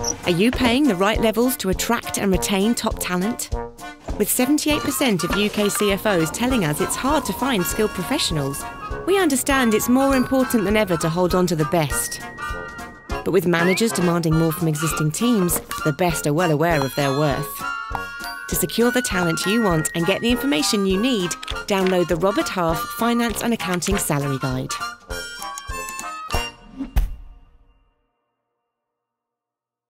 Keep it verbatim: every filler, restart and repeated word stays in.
Are you paying the right levels to attract and retain top talent? With seventy-eight percent of U K C F Os telling us it's hard to find skilled professionals, we understand it's more important than ever to hold on to the best. But with managers demanding more from existing teams, the best are well aware of their worth. To secure the talent you want and get the information you need, download the Robert Half Finance and Accounting Salary Guide.